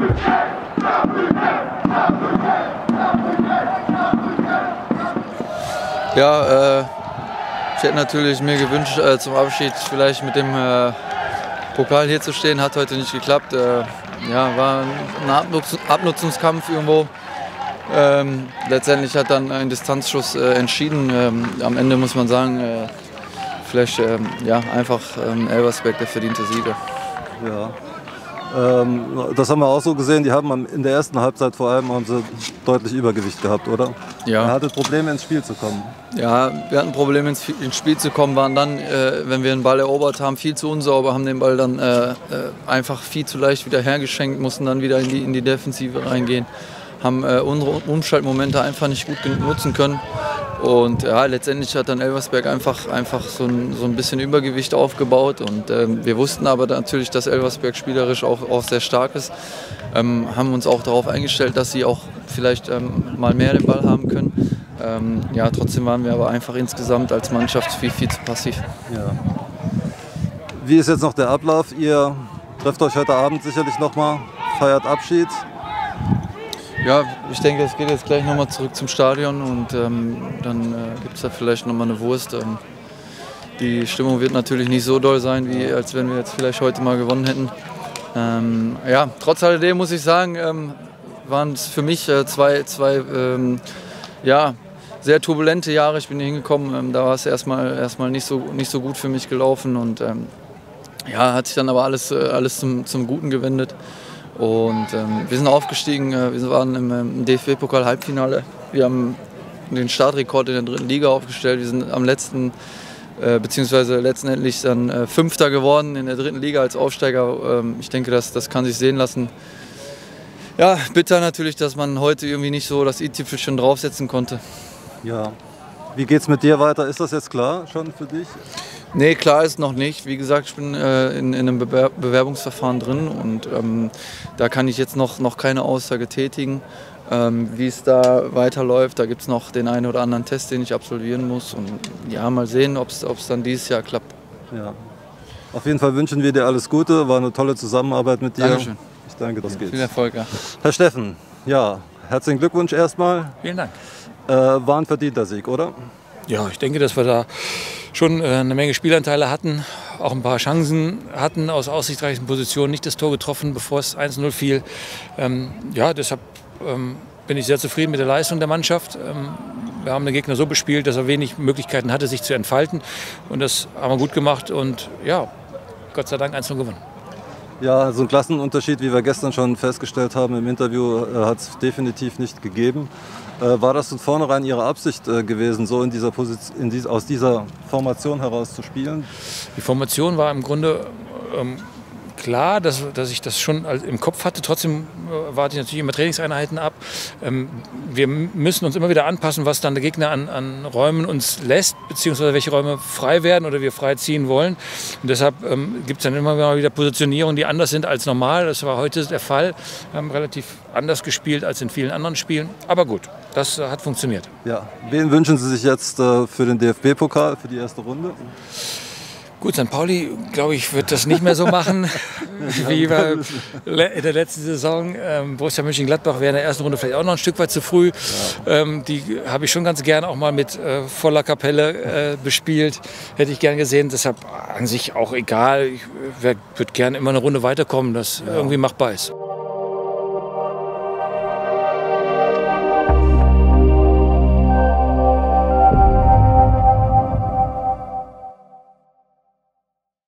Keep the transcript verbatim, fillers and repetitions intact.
Ja, äh, ich hätte natürlich mir gewünscht, äh, zum Abschied vielleicht mit dem äh, Pokal hier zu stehen. Hat heute nicht geklappt. Äh, ja, war ein Abnutz Abnutzungskampf irgendwo. Ähm, letztendlich hat dann ein Distanzschuss äh, entschieden. Ähm, am Ende muss man sagen, äh, vielleicht ähm, ja, einfach ähm, Elversberg der verdiente Sieger. Ja. Ähm, das haben wir auch so gesehen, die haben in der ersten Halbzeit vor allem haben sie deutlich Übergewicht gehabt, oder? Ja. Er hatte Probleme ins Spiel zu kommen. Ja, wir hatten Probleme ins, ins Spiel zu kommen, waren dann, äh, wenn wir den Ball erobert haben, viel zu unsauber, haben den Ball dann äh, äh, einfach viel zu leicht wieder hergeschenkt, mussten dann wieder in die, in die Defensive reingehen, haben äh, unsere Umschaltmomente einfach nicht gut nutzen können. Und ja, letztendlich hat dann Elversberg einfach, einfach so, ein, so ein bisschen Übergewicht aufgebaut. Und ähm, wir wussten aber natürlich, dass Elversberg spielerisch auch, auch sehr stark ist. Ähm, haben uns auch darauf eingestellt, dass sie auch vielleicht ähm, mal mehr den Ball haben können. Ähm, ja, trotzdem waren wir aber einfach insgesamt als Mannschaft viel, viel zu passiv. Ja. Wie ist jetzt noch der Ablauf? Ihr trefft euch heute Abend sicherlich nochmal, feiert Abschied. Ja, ich denke, es geht jetzt gleich nochmal zurück zum Stadion und ähm, dann äh, gibt es da vielleicht nochmal eine Wurst. Ähm, die Stimmung wird natürlich nicht so doll sein, wie als wenn wir jetzt vielleicht heute mal gewonnen hätten. Ähm, ja, trotz alledem muss ich sagen, ähm, waren es für mich äh, zwei, zwei ähm, ja, sehr turbulente Jahre. Ich bin hier hingekommen, ähm, da war es erstmal erstmal nicht so, nicht so gut für mich gelaufen und ähm, ja, hat sich dann aber alles, äh, alles zum, zum Guten gewendet. Und ähm, wir sind aufgestiegen, äh, wir waren im, im D F B-Pokal-Halbfinale. Wir haben den Startrekord in der dritten Liga aufgestellt. Wir sind am letzten, äh, beziehungsweise letztendlich dann äh, Fünfter geworden in der dritten Liga als Aufsteiger. Ähm, ich denke, das, das kann sich sehen lassen. Ja, bitter natürlich, dass man heute irgendwie nicht so das i-Tüpfelchen draufsetzen konnte. Ja. Wie geht's mit dir weiter? Ist das jetzt klar schon für dich? Nee, klar ist noch nicht. Wie gesagt, ich bin äh, in, in einem Bewer Bewerbungsverfahren drin und ähm, da kann ich jetzt noch, noch keine Aussage tätigen, ähm, wie es da weiterläuft. Da gibt es noch den einen oder anderen Test, den ich absolvieren muss und ja, mal sehen, ob es dann dieses Jahr klappt. Ja. Auf jeden Fall wünschen wir dir alles Gute, war eine tolle Zusammenarbeit mit dir. Dankeschön. Ich danke, das geht. Viel Erfolg, ja. Herr Steffen, ja, herzlichen Glückwunsch erstmal. Vielen Dank. Äh, war ein verdienter Sieg, oder? Ja, ich denke, dass wir da schon äh, eine Menge Spielanteile hatten, auch ein paar Chancen hatten, aus aussichtsreichen Positionen nicht das Tor getroffen, bevor es eins null fiel. Ähm, ja, deshalb ähm, bin ich sehr zufrieden mit der Leistung der Mannschaft. Ähm, wir haben den Gegner so bespielt, dass er wenig Möglichkeiten hatte, sich zu entfalten. Und das haben wir gut gemacht und ja, Gott sei Dank eins null gewonnen. Ja, so einen Klassenunterschied, wie wir gestern schon festgestellt haben im Interview, äh, hat es definitiv nicht gegeben. Äh, war das von vornherein Ihre Absicht äh, gewesen, so in dieser Position, in dies, aus dieser Formation heraus zu spielen? Die Formation war im Grunde ähm, klar, dass, dass ich das schon im Kopf hatte. Trotzdem äh, warte ich natürlich immer Trainingseinheiten ab. Ähm, wir müssen uns immer wieder anpassen, was dann der Gegner an, an Räumen uns lässt, beziehungsweise welche Räume frei werden oder wir frei ziehen wollen. Und deshalb ähm, gibt es dann immer wieder Positionierungen, die anders sind als normal. Das war heute der Fall. Wir haben relativ anders gespielt als in vielen anderen Spielen. Aber gut, das äh, hat funktioniert. Ja. Wen wünschen Sie sich jetzt äh, für den D F B-Pokal, für die erste Runde? Gut, Sankt Pauli, glaube ich, wird das nicht mehr so machen wie wir in der letzten Saison. Ähm, Borussia Mönchengladbach wäre in der ersten Runde vielleicht auch noch ein Stück weit zu früh. Ja. Ähm, die habe ich schon ganz gern auch mal mit äh, voller Kapelle äh, bespielt. Hätte ich gern gesehen. Deshalb an sich auch egal. Ich würde gern immer eine Runde weiterkommen, das ja. irgendwie machbar ist.